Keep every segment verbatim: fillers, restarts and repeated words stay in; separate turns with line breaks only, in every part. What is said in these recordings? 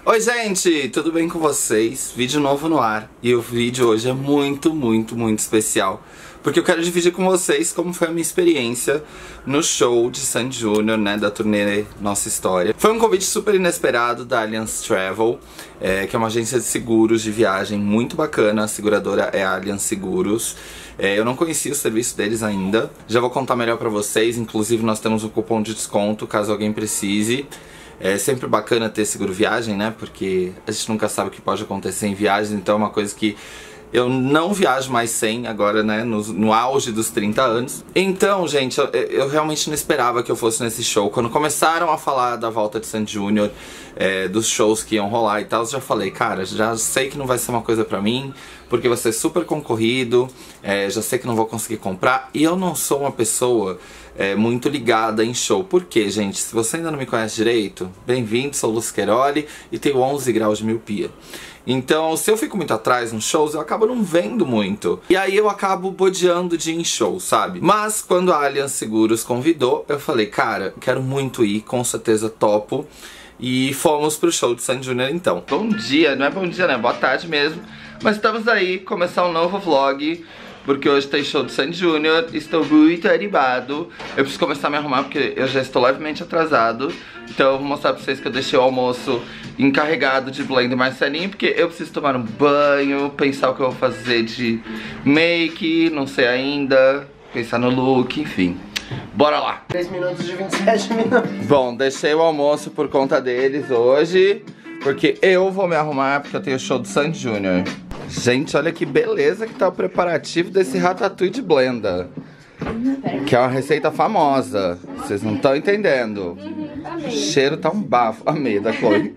Oi gente, tudo bem com vocês? Vídeo novo no ar. E o vídeo hoje é muito, muito, muito especial, porque eu quero dividir com vocês como foi a minha experiência no show de Sandy Júnior, né, da turnê Nossa História. Foi um convite super inesperado da Allianz Travel, é, que é uma agência de seguros de viagem muito bacana. A seguradora é a Allianz Seguros. É, eu não conhecia o serviço deles ainda. Já vou contar melhor pra vocês, inclusive nós temos um cupom de desconto caso alguém precise. É sempre bacana ter seguro viagem, né? Porque a gente nunca sabe o que pode acontecer em viagens, então é uma coisa que eu não viajo mais sem agora, né? No, no auge dos trinta anos. Então, gente, eu, eu realmente não esperava que eu fosse nesse show. Quando começaram a falar da volta de Sandy Júnior, é, dos shows que iam rolar e tal, eu já falei, cara, já sei que não vai ser uma coisa pra mim, porque vai ser super concorrido, é, já sei que não vou conseguir comprar. E eu não sou uma pessoa é, muito ligada em show. Por quê, gente? Se você ainda não me conhece direito, bem-vindo, sou o Lúcio Queroli e tenho onze graus de miopia. Então, se eu fico muito atrás nos shows, eu acabo não vendo muito. E aí eu acabo bodeando de ir em show, sabe? Mas quando a Allianz Seguros convidou, eu falei, cara, quero muito ir, com certeza topo. E fomos pro show de Sandy Júnior então. Bom dia, não é bom dia, né? Boa tarde mesmo. Mas estamos aí, começar um novo vlog, porque hoje tem show de Sandy Júnior, estou muito animado. Eu preciso começar a me arrumar porque eu já estou levemente atrasado. Então eu vou mostrar pra vocês que eu deixei o almoço encarregado de Blenda e Marcelinho, porque eu preciso tomar um banho, pensar o que eu vou fazer de make, não sei ainda, pensar no look, enfim. Bora lá!
três minutos de vinte e sete minutos.
Bom, deixei o almoço por conta deles hoje, porque eu vou me arrumar porque eu tenho show do Sandy Júnior. Gente, olha que beleza que tá o preparativo desse ratatouille de Blenda, que é uma receita famosa. Vocês não estão entendendo. O cheiro tá um bafo. Amei da Chloe.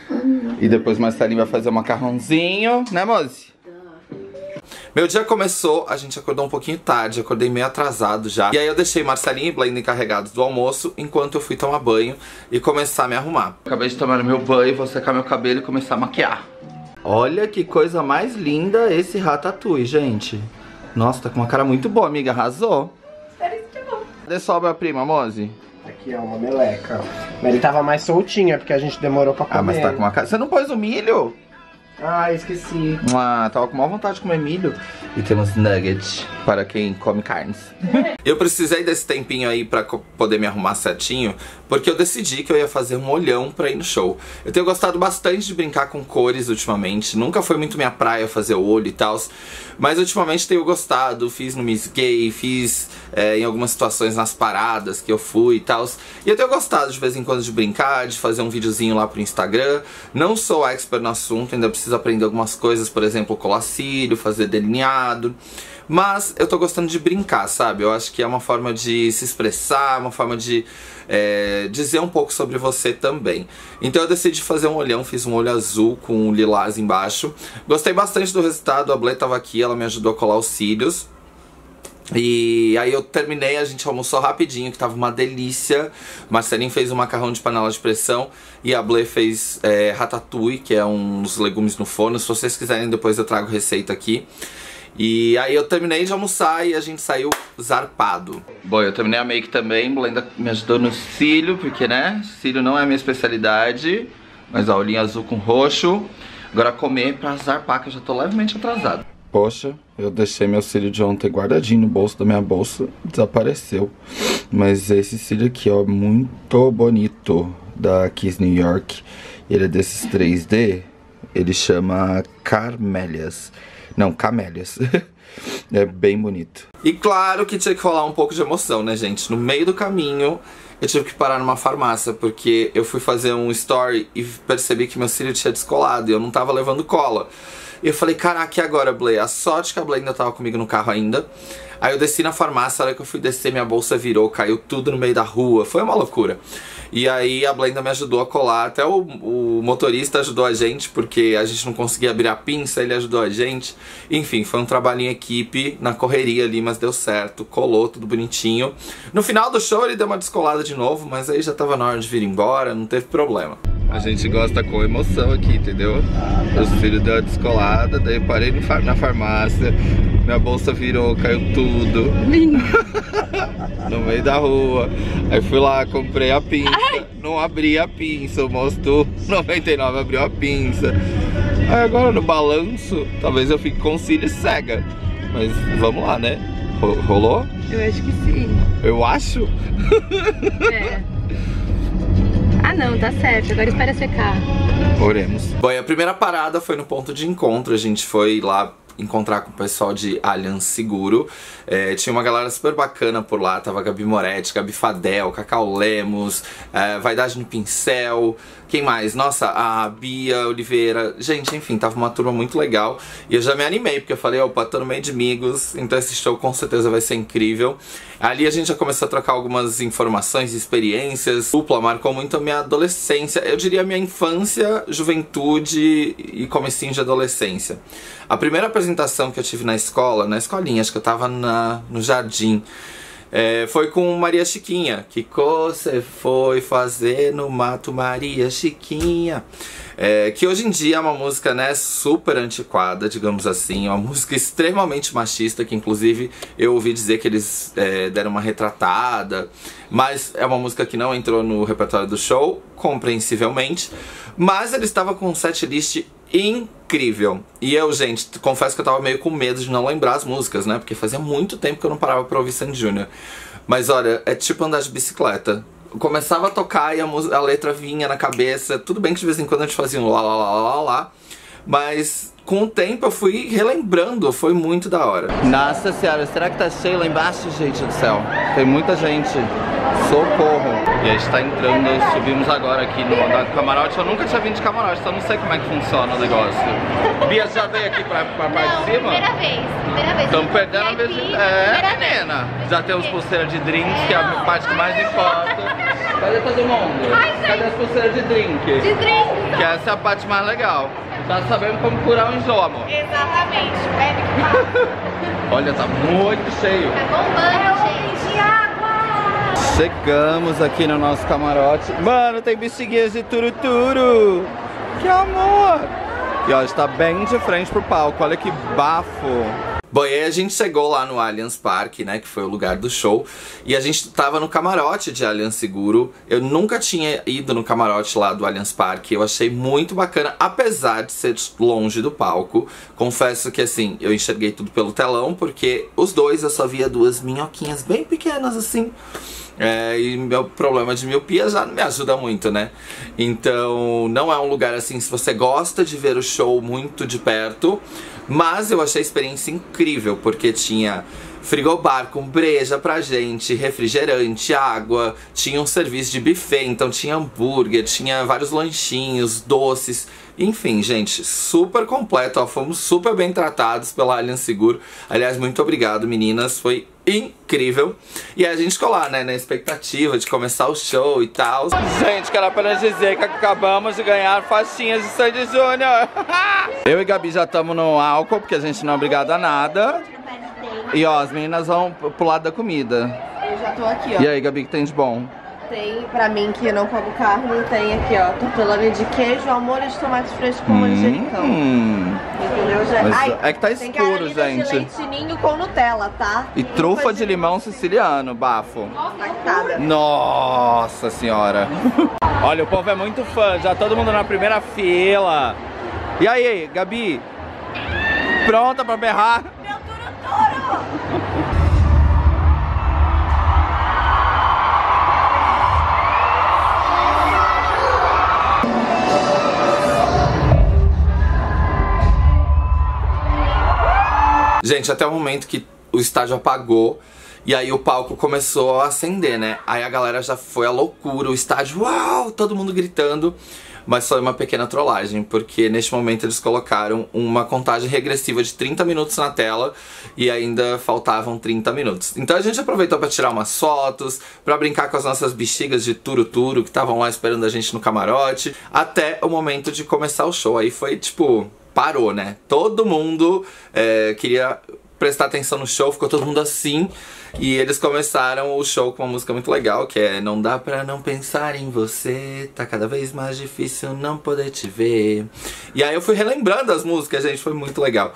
E depois Marcelinho vai fazer um macarrãozinho, né, moça? Meu dia começou, a gente acordou um pouquinho tarde, acordei meio atrasado já. E aí eu deixei Marcelinho e Blenda encarregados do almoço, enquanto eu fui tomar banho e começar a me arrumar. Acabei de tomar meu banho, vou secar meu cabelo e começar a maquiar. Olha que coisa mais linda esse ratatouille, gente. Nossa, tá com uma cara muito boa, amiga, arrasou. Cadê sua obra-prima, Mozi?
Aqui é uma meleca. Mas ele tava mais soltinho, porque a gente demorou pra comer.
Ah, mas tá com uma cara... Você não pôs o milho?
Ah, esqueci.
Ah, tava com maior vontade de comer milho. E temos nuggets para quem come carnes. Eu precisei desse tempinho aí pra poder me arrumar certinho, porque eu decidi que eu ia fazer um olhão pra ir no show. Eu tenho gostado bastante de brincar com cores ultimamente. Nunca foi muito minha praia fazer o olho e tal, mas ultimamente tenho gostado. Fiz no Miss Gay, fiz é, em algumas situações nas paradas que eu fui e tal. E eu tenho gostado de vez em quando de brincar, de fazer um videozinho lá pro Instagram. Não sou expert no assunto, ainda preciso aprender algumas coisas, por exemplo, colar cílio, fazer delineado. Mas eu tô gostando de brincar, sabe? Eu acho que é uma forma de se expressar, uma forma de é, dizer um pouco sobre você também. Então eu decidi fazer um olhão, fiz um olho azul com um lilás embaixo. Gostei bastante do resultado, a Blê tava aqui, ela me ajudou a colar os cílios. E aí eu terminei, a gente almoçou rapidinho, que tava uma delícia. Marcelinho fez um macarrão de panela de pressão e a Blê fez é, ratatouille, que é uns legumes no forno. Se vocês quiserem, depois eu trago receita aqui. E aí eu terminei de almoçar e a gente saiu zarpado. Bom, eu terminei a make também, Blenda me ajudou no cílio, porque, né, cílio não é a minha especialidade. Mas ó, olhinho azul com roxo. Agora comer pra zarpar, que eu já tô levemente atrasado. Poxa, eu deixei meu cílio de ontem guardadinho no bolso da minha bolsa, desapareceu. Mas esse cílio aqui, ó, muito bonito, da Kiss New York. Ele é desses três D, ele chama Carmélias. Não, Camélias. É bem bonito. E claro que tinha que rolar um pouco de emoção, né, gente? No meio do caminho, eu tive que parar numa farmácia, porque eu fui fazer um story e percebi que meu cílio tinha descolado e eu não tava levando cola. E eu falei, caraca, e agora, Blê? A sorte que a Blê ainda tava comigo no carro ainda. Aí eu desci na farmácia, a hora que eu fui descer, minha bolsa virou, caiu tudo no meio da rua. Foi uma loucura. E aí a Blenda me ajudou a colar, até o, o motorista ajudou a gente, porque a gente não conseguia abrir a pinça, ele ajudou a gente. Enfim, foi um trabalho em equipe, na correria ali, mas deu certo, colou tudo bonitinho. No final do show ele deu uma descolada de novo, mas aí já tava na hora de vir embora, não teve problema. A gente gosta com emoção aqui, entendeu? Os filhos deu a descolada, daí eu parei no far na farmácia, minha bolsa virou, caiu tudo. No meio da rua. Aí fui lá, comprei a pinça. Ai. Não abri a pinça, o moço do noventa e nove abriu a pinça. Aí agora no balanço, talvez eu fique com cílios cega. Mas vamos lá, né? Rolou?
Eu acho que sim.
Eu acho?
É. Ah não, tá certo, agora espera secar.
Oremos. Bom, e a primeira parada foi no ponto de encontro. A gente foi lá encontrar com o pessoal de Allianz Seguro. É, tinha uma galera super bacana por lá. Tava a Gabi Moretti, Gabi Fadel, Cacau Lemos, é, Vaidade no Pincel. Quem mais? Nossa, a Bia Oliveira. Gente, enfim, tava uma turma muito legal. E eu já me animei, porque eu falei, opa, tô no meio de amigos, então esse show com certeza vai ser incrível. Ali a gente já começou a trocar algumas informações e experiências. Dupla marcou muito a minha adolescência. Eu diria minha infância, juventude e comecinho de adolescência. A primeira apresentação que eu tive na escola, na escolinha, acho que eu tava na, no jardim, É, foi com Maria Chiquinha. Que você foi fazer no mato, Maria Chiquinha? É, que hoje em dia é uma música, né, super antiquada, digamos assim. É uma música extremamente machista, que inclusive eu ouvi dizer que eles é, deram uma retratada. Mas é uma música que não entrou no repertório do show, compreensivelmente. Mas ele estava com um setlist incrível. E eu, gente, confesso que eu tava meio com medo de não lembrar as músicas, né? Porque fazia muito tempo que eu não parava pra ouvir Sandy Júnior. Mas olha, é tipo andar de bicicleta. Eu começava a tocar e a, a letra vinha na cabeça. Tudo bem que de vez em quando a gente fazia um lá, lá, lá, lá, lá. Mas com o tempo eu fui relembrando, foi muito da hora. Nossa senhora, será que tá cheio lá embaixo, gente do céu? Tem muita gente. Socorro. E a gente tá entrando, subimos agora aqui no andar do camarote. Eu nunca tinha vindo de camarote, então eu não sei como é que funciona o negócio. Bia, já veio aqui pra, pra parte
não,
de cima?
primeira vez, primeira vez.
Estamos perdendo a vez de... É, menina. Já temos pulseira de drinks, que é a parte que mais importa. Cadê todo mundo?
Ai,
cadê as pulseiras de drink?
De drink.
Que essa é a parte mais legal. Tá sabendo como curar o enjoo, amor.
Exatamente. Bebe que fala.
Olha, tá muito cheio.
Tá bombando, gente. De água.
Chegamos aqui no nosso camarote. Mano, tem bexiguinhas de turuturu. Que amor. E ó, está bem de frente pro palco. Olha que bafo. Bom, e aí a gente chegou lá no Allianz Parque, né, que foi o lugar do show, e a gente tava no camarote de Allianz Seguro. Eu nunca tinha ido no camarote lá do Allianz Parque, eu achei muito bacana, apesar de ser longe do palco. Confesso que, assim, eu enxerguei tudo pelo telão, porque os dois eu só via duas minhoquinhas bem pequenas, assim. É, e meu problema de miopia já não me ajuda muito, né? Então não é um lugar assim, se você gosta de ver o show muito de perto. Mas eu achei a experiência incrível, porque tinha frigobar com breja pra gente, refrigerante, água, tinha um serviço de buffet, então tinha hambúrguer, tinha vários lanchinhos, doces. Enfim, gente, super completo, ó, fomos super bem tratados pela Allianz Seguro. Aliás, muito obrigado, meninas, foi incrível. E aí a gente ficou lá, né, na expectativa de começar o show e tal. Gente, quero apenas dizer que acabamos de ganhar faixinhas de Sandy Júnior. Eu e Gabi já estamos no álcool, porque a gente não é obrigado a nada. E ó, as meninas vão pro lado da comida.
Eu já tô aqui, ó.
E aí, Gabi, o que tem de bom?
Tem, pra mim que eu não como carne, tem aqui, ó, tortelone de queijo ao molho de tomate fresco com manjericão.
Hum.
Entendeu? Já...
Mas
Ai,
é que tá
tem
escuro,
carolina
gente.
de leite ninho com Nutella, tá?
E trufa de limão siciliano, bafo.
Impactada.
Nossa senhora. Olha, o povo é muito fã, já todo mundo na primeira fila. E aí, Gabi? Pronta pra berrar?
Meu turuturo!
Gente, até o momento que o estádio apagou e aí o palco começou a acender, né? Aí a galera já foi à loucura, o estádio, uau, todo mundo gritando. Mas foi uma pequena trollagem, porque neste momento eles colocaram uma contagem regressiva de trinta minutos na tela e ainda faltavam trinta minutos. Então a gente aproveitou para tirar umas fotos, para brincar com as nossas bexigas de turuturo que estavam lá esperando a gente no camarote, até o momento de começar o show. Aí foi tipo... parou, né? Todo mundo é, queria prestar atenção no show, ficou todo mundo assim. E eles começaram o show com uma música muito legal, que é Não dá pra não pensar em você, tá cada vez mais difícil não poder te ver. E aí eu fui relembrando as músicas, gente, foi muito legal.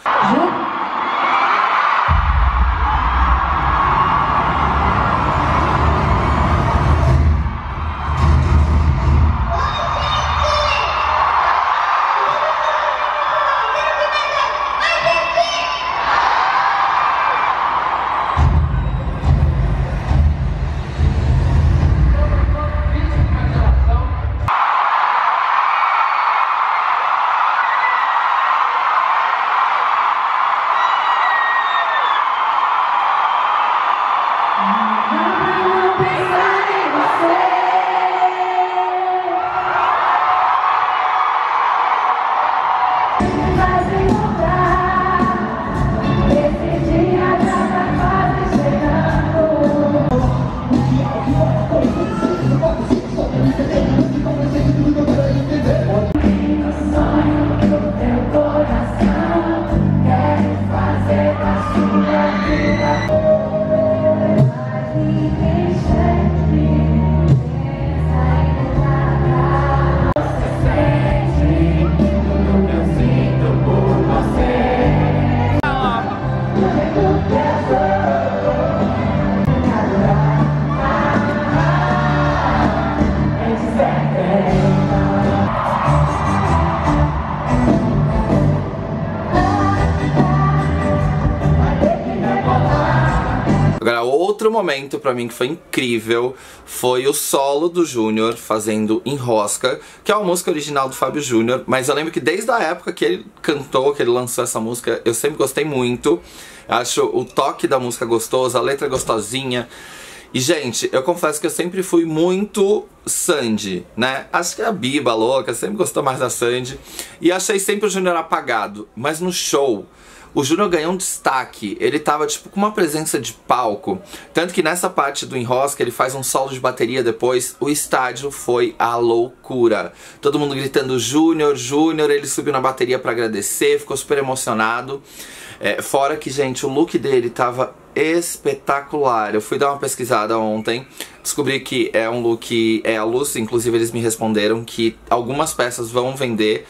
Agora, outro momento pra mim que foi incrível foi o solo do Júnior fazendo Enrosca, que é uma música original do Fábio Júnior, mas eu lembro que desde a época que ele cantou, que ele lançou essa música, eu sempre gostei muito. Acho o toque da música gostoso, a letra gostosinha. E, gente, eu confesso que eu sempre fui muito Sandy, né? Acho que a Biba louca sempre gostou mais da Sandy. E achei sempre o Júnior apagado. Mas no show, o Júnior ganhou um destaque. Ele tava, tipo, com uma presença de palco. Tanto que nessa parte do Enrosca, ele faz um solo de bateria depois. O estádio foi a loucura. Todo mundo gritando Júnior, Júnior. Ele subiu na bateria pra agradecer, ficou super emocionado. É, fora que, gente, o look dele tava espetacular. Eu fui dar uma pesquisada ontem, descobri que é um look é a luz, inclusive eles me responderam que algumas peças vão vender,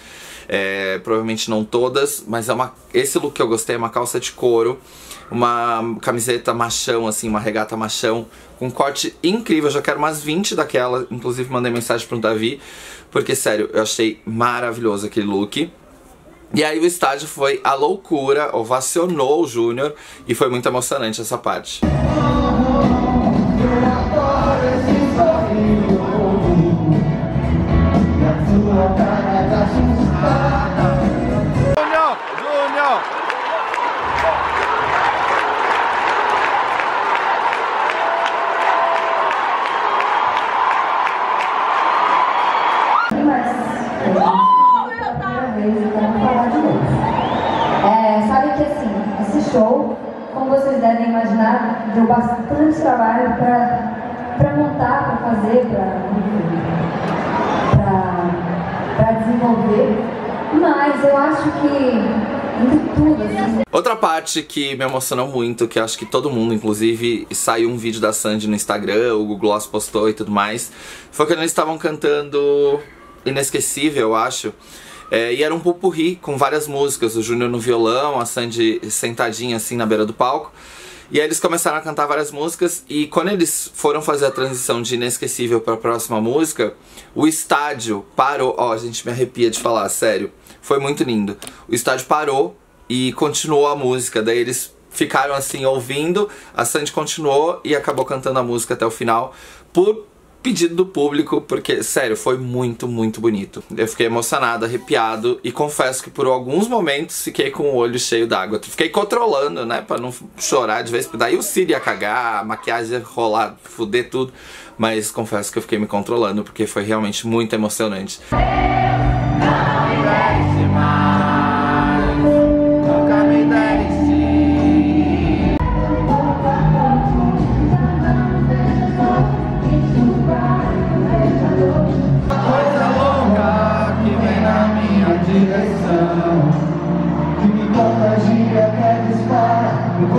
é, provavelmente não todas, mas é uma, esse look que eu gostei é uma calça de couro, uma camiseta machão, assim, uma regata machão, com um corte incrível. Eu já quero umas vinte daquela, inclusive mandei mensagem pro Davi, porque sério, eu achei maravilhoso aquele look. E aí o estádio foi a loucura, ovacionou o Júnior e foi muito emocionante essa parte.
Júnior! Júnior!
É, sabe que assim, esse show, como vocês devem imaginar, deu bastante trabalho pra, pra montar, pra fazer, pra, pra, pra desenvolver, mas eu acho que entre tudo, assim...
Outra parte que me emocionou muito, que acho que todo mundo, inclusive, saiu um vídeo da Sandy no Instagram, o Google Gloss postou e tudo mais, foi quando eles estavam cantando Inesquecível, eu acho. É, e era um popurrí com várias músicas, o Júnior no violão, a Sandy sentadinha assim na beira do palco. E aí eles começaram a cantar várias músicas e quando eles foram fazer a transição de Inesquecível para a próxima música, o estádio parou. Ó, a gente me arrepia de falar, sério. Foi muito lindo. O estádio parou e continuou a música, daí eles ficaram assim ouvindo, a Sandy continuou e acabou cantando a música até o final por pedido do público, porque, sério, foi muito, muito bonito. Eu fiquei emocionado, arrepiado, e confesso que por alguns momentos fiquei com o olho cheio d'água. Fiquei controlando, né, pra não chorar de vez, daí o Ciro ia cagar, a maquiagem ia rolar, fuder tudo, mas confesso que eu fiquei me controlando, porque foi realmente muito emocionante.
Que me contagia, quer disparar no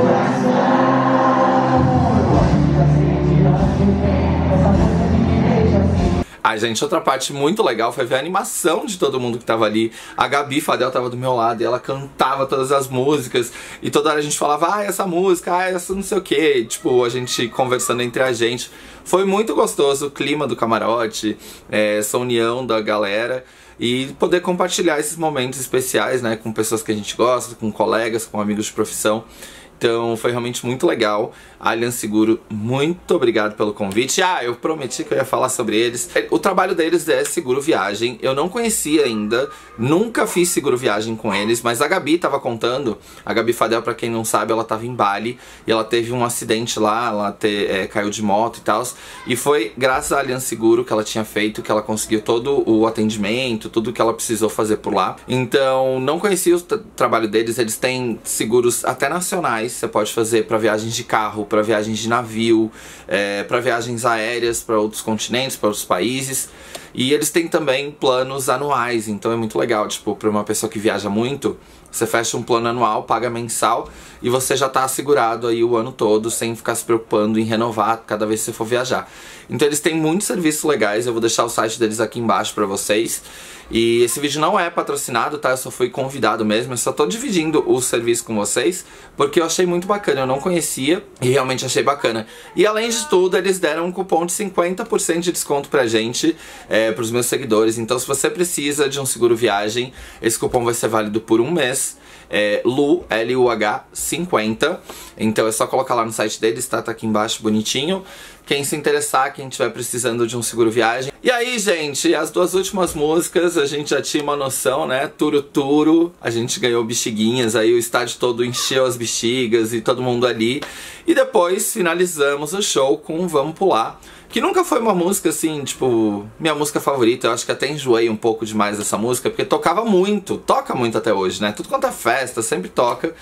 Ai, gente, outra parte muito legal foi ver a animação de todo mundo que tava ali. A Gabi Fadel tava do meu lado e ela cantava todas as músicas. E toda hora a gente falava, ah, essa música, ah, essa não sei o que. Tipo, a gente conversando entre a gente. Foi muito gostoso o clima do camarote, é, essa união da galera. E poder compartilhar esses momentos especiais, né, com pessoas que a gente gosta, com colegas, com amigos de profissão. Então foi realmente muito legal. Allianz Seguro, muito obrigado pelo convite. Ah, eu prometi que eu ia falar sobre eles. O trabalho deles é seguro viagem. Eu não conhecia ainda, nunca fiz seguro viagem com eles, mas a Gabi tava contando. A Gabi Fadel, pra quem não sabe, ela tava em Bali e ela teve um acidente lá, ela te, é, caiu de moto e tal. E foi graças à Allianz Seguro que ela tinha feito, que ela conseguiu todo o atendimento, tudo que ela precisou fazer por lá. Então, não conhecia o trabalho deles. Eles têm seguros até nacionais, você pode fazer pra viagens de carro, para viagens de navio, é, para viagens aéreas para outros continentes, para outros países. E eles têm também planos anuais, então é muito legal, tipo, para uma pessoa que viaja muito, você fecha um plano anual, paga mensal e você já tá assegurado aí o ano todo, sem ficar se preocupando em renovar cada vez que você for viajar. Então eles têm muitos serviços legais, eu vou deixar o site deles aqui embaixo pra vocês. E esse vídeo não é patrocinado, tá? Eu só fui convidado mesmo, eu só tô dividindo o serviço com vocês, porque eu achei muito bacana, eu não conhecia e realmente achei bacana. E além de tudo, eles deram um cupom de cinquenta por cento de desconto pra gente, é, pros meus seguidores. Então se você precisa de um seguro viagem, esse cupom vai ser válido por um mês. É L U, L U H cinquenta. Então é só colocar lá no site deles, tá? Tá aqui embaixo bonitinho. Quem se interessar, quem estiver precisando de um seguro viagem. E aí, gente, as duas últimas músicas a gente já tinha uma noção, né? Turo Turo, a gente ganhou bexiguinhas, aí o estádio todo encheu as bexigas e todo mundo ali. E depois finalizamos o show com Vamos Pular, que nunca foi uma música assim, tipo, minha música favorita. Eu acho que até enjoei um pouco demais dessa música, porque tocava muito, toca muito até hoje, né? Tudo quanto é festa, sempre toca.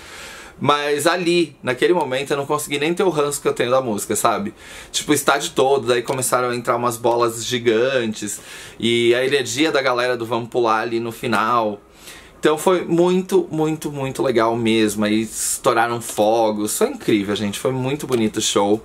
Mas ali, naquele momento, eu não consegui nem ter o ranço que eu tenho da música, sabe? Tipo, o estádio todo, daí começaram a entrar umas bolas gigantes. E a energia da galera do Vamos Pular ali no final. Então foi muito, muito, muito legal mesmo. Aí estouraram fogos, foi incrível, gente. Foi muito bonito o show.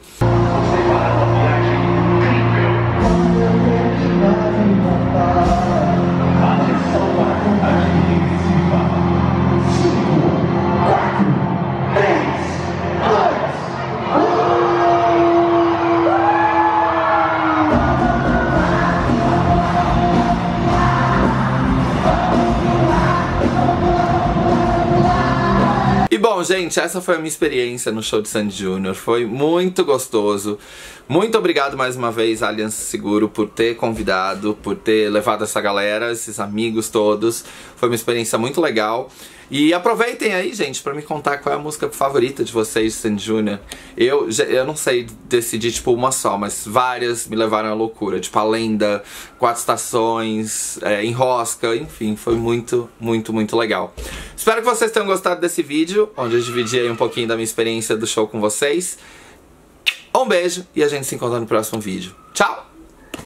E bom, gente, essa foi a minha experiência no show de Sandy Júnior. Foi muito gostoso. Muito obrigado mais uma vez, Allianz Seguro, por ter convidado, por ter levado essa galera, esses amigos todos. Foi uma experiência muito legal. E aproveitem aí, gente, pra me contar qual é a música favorita de vocês de Sandy Júnior. Eu, eu não sei decidir, tipo, uma só, mas várias me levaram à loucura. Tipo, A Lenda, Quatro Estações, é, Enrosca, enfim, foi muito, muito, muito legal. Espero que vocês tenham gostado desse vídeo, onde eu dividi aí um pouquinho da minha experiência do show com vocês. Um beijo e a gente se encontra no próximo vídeo. Tchau!